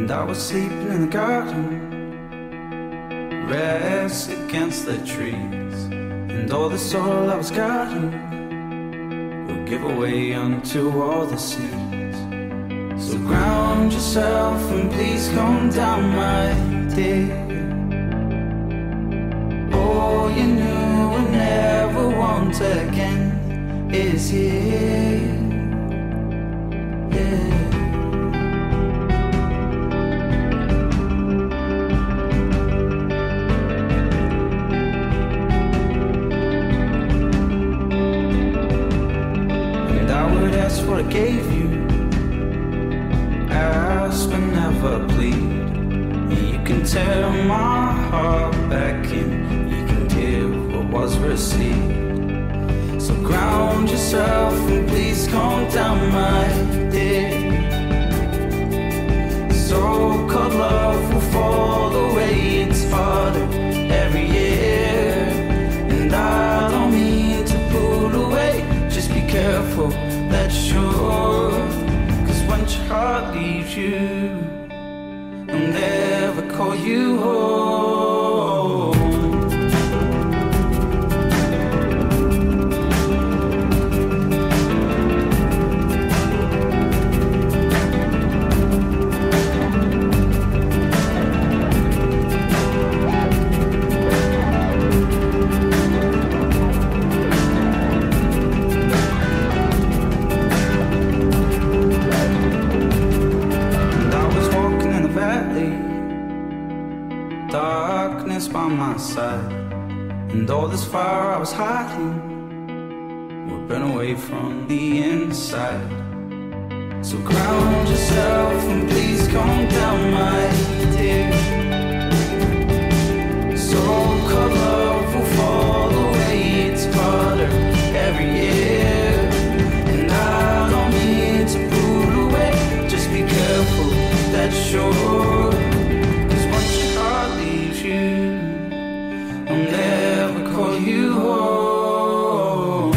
And I was sleeping in the garden, rest against the trees, and all the soil I was guarding would give away unto all the seas. So ground yourself and please calm down, my dear. All you knew and never want again is here, yeah. What I gave you, ask but never plead. You can tear my heart back in, you can give what was received. So ground yourself and please calm down, my dear. So-called love will fall away, it's harder every year. And I don't mean to pull away, just be careful, that's sure. Cause once your heart leaves you, I'll never call you home. Darkness by my side, and all this fire I was hiding would burn away from the inside. So ground yourself and please calm down, my dear. So-called love will fall away, it's harder every year. And I don't mean to pull away, just be careful, that's sure. I'll never call you home.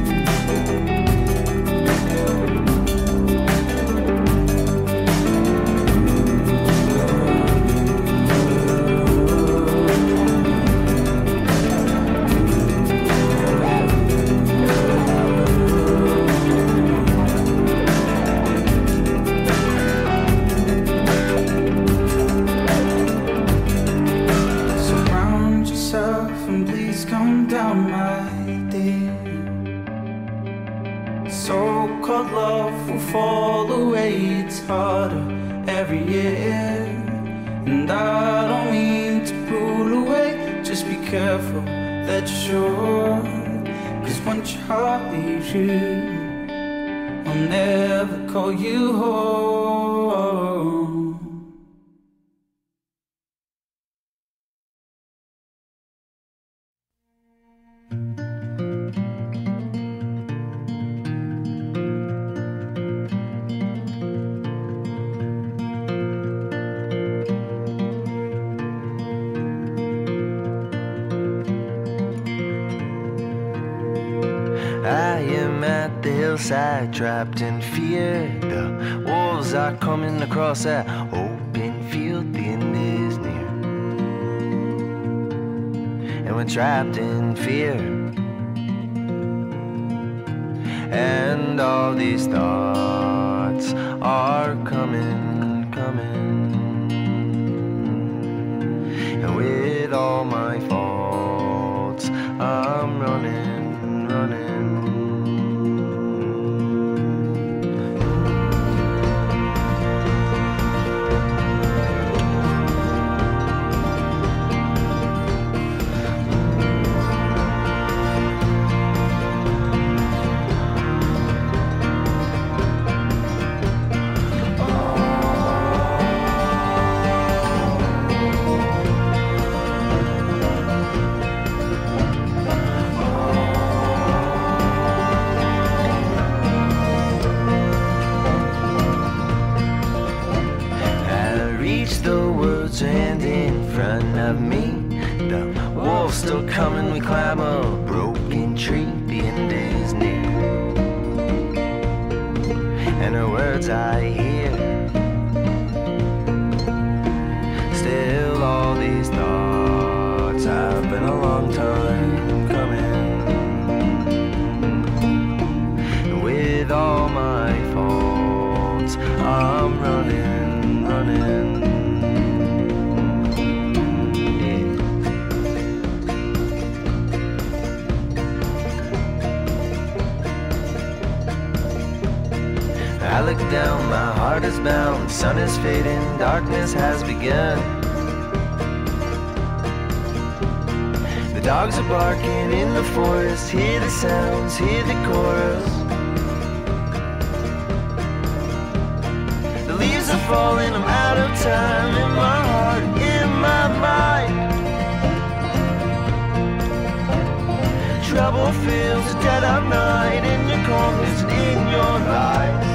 And please calm down, my dear. So-called love will fall away, it's harder every year. And I don't mean to pull away, just be careful, that's sure. Cause once your heart leaves you, I'll never call you home. I am at the hillside, trapped in fear. The wolves are coming across that open field. The end is near, and we're trapped in fear. And all these thoughts are coming, coming. And with all my faults, I'm running, running. And in front of me, the wolves still coming. We climb a broken tree. The end is near, and the words I hear these thoughts have been a long time coming. With all my faults, I'm running, running. I look down, my heart is bound, sun is fading, darkness has begun. The dogs are barking in the forest, hear the sounds, hear the chorus. The leaves are falling, I'm out of time, in my heart, in my mind. Trouble feels the dead of night, in your calmness and in your lies.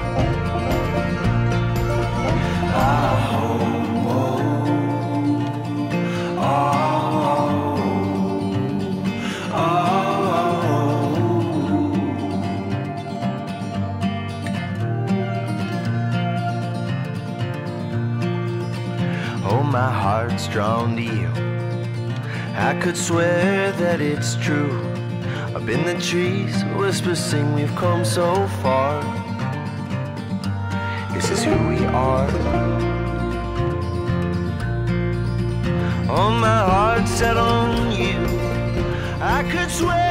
Oh, my heart's drawn to you. I could swear that it's true. Up in the trees, whispers sing, we've come so far. This is who we are. Oh, my heart's set on you. I could swear